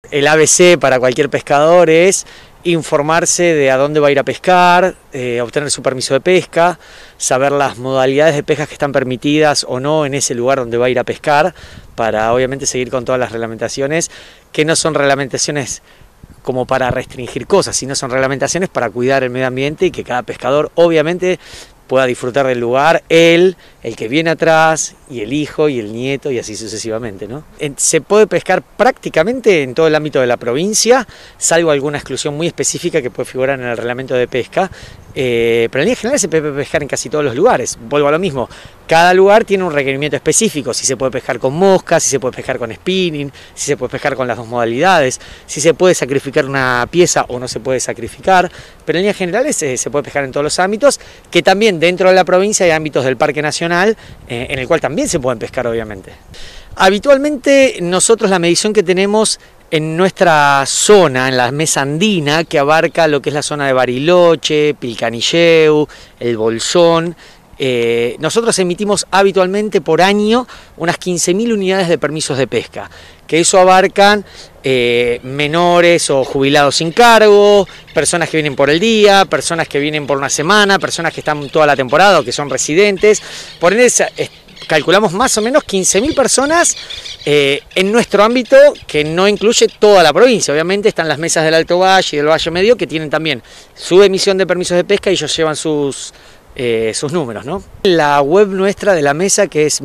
El ABC para cualquier pescador es informarse de a dónde va a ir a pescar, obtener su permiso de pesca, saber las modalidades de pesca que están permitidas o no en ese lugar donde va a ir a pescar, para obviamente seguir con todas las reglamentaciones, que no son reglamentaciones como para restringir cosas, sino son reglamentaciones para cuidar el medio ambiente y que cada pescador obviamente pueda disfrutar del lugar, él, el que viene atrás, y el hijo, y el nieto, y así sucesivamente, ¿no? Se puede pescar prácticamente en todo el ámbito de la provincia, salvo alguna exclusión muy específica que puede figurar en el reglamento de pesca, pero en línea general se puede pescar en casi todos los lugares. Vuelvo a lo mismo, cada lugar tiene un requerimiento específico, si se puede pescar con mosca, si se puede pescar con spinning, si se puede pescar con las dos modalidades, si se puede sacrificar una pieza o no se puede sacrificar, pero en líneas generales se puede pescar en todos los ámbitos, que también dentro de la provincia hay ámbitos del Parque Nacional en el cual también se pueden pescar, obviamente. Habitualmente nosotros la medición que tenemos en nuestra zona, en la mesa andina, que abarca lo que es la zona de Bariloche, Pilcanilleu, el Bolsón, nosotros emitimos habitualmente por año unas 15.000 unidades de permisos de pesca, que eso abarcan menores o jubilados sin cargo, personas que vienen por el día, personas que vienen por una semana, personas que están toda la temporada o que son residentes. Por ende, calculamos más o menos 15.000 personas en nuestro ámbito, que no incluye toda la provincia. Obviamente están las mesas del Alto Valle y del Valle Medio, que tienen también su emisión de permisos de pesca y ellos llevan sus números, ¿no? La web nuestra de la mesa, que es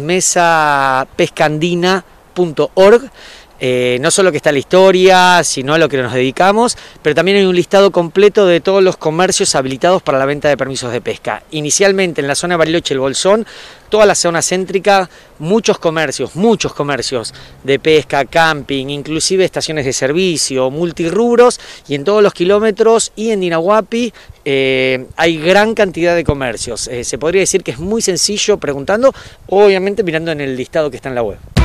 mesapescandina.org, no solo que está la historia, sino a lo que nos dedicamos, pero también hay un listado completo de todos los comercios habilitados para la venta de permisos de pesca. Inicialmente en la zona de Bariloche y el Bolsón, toda la zona céntrica, muchos comercios de pesca, camping, inclusive estaciones de servicio, multirrubros, y en todos los kilómetros y en Dinahuapi hay gran cantidad de comercios. Se podría decir que es muy sencillo preguntando, obviamente mirando en el listado que está en la web.